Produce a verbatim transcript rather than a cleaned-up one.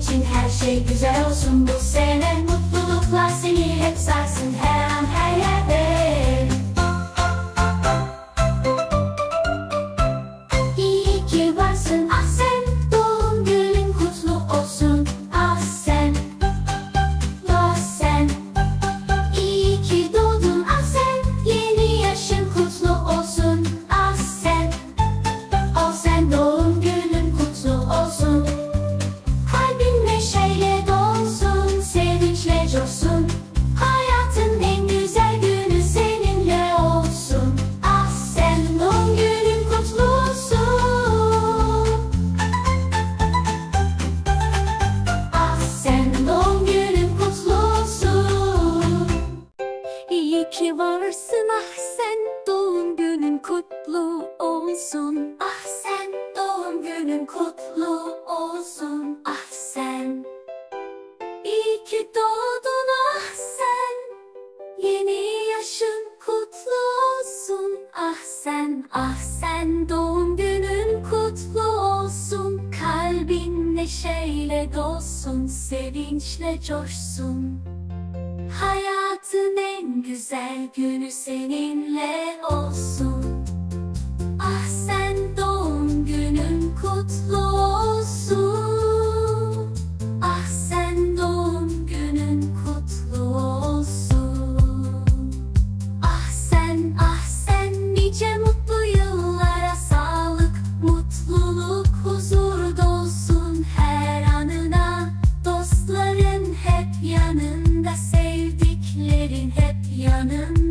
için her şey güzel olsun bu sene. Mutluluklar seni hep sarsın her an her yerde. İyi ki varsın ah sen, doğum günün kutlu olsun ah sen. Ah sen, iyi ki doğdun ah sen, yeni yaşın kutlu olsun ah sen. Ah sen, doğum günün kutlu olsun. Kalbin neşeyle dolsun, sevinçle coşsun. Hayatın en güzel günü seninle olsun. Ah sen, doğum günün kutlu olsun. Ah sen, doğum günün kutlu olsun. İyi ki varsın ah sen, doğum günün kutlu olsun. Ah sen, doğum günün kutlu olsun. Ah sen, İyi ki doğdun ah sen, yeni yaşın kutlu olsun. Ah sen, ah sen, doğum günün kutlu olsun. Kalbin neşeyle dolsun, sevinçle coşsun. Hayatın en güzel günü seninle olsun. Ah sen, doğum günün kutlu olsun. Ah sen, doğum günün kutlu olsun. Ah sen, ah sen, nice mutlu yıllara sağlık, mutluluk, huzur dolsun her anına. Dostların hep yanında, sevdiklerin hep yanında.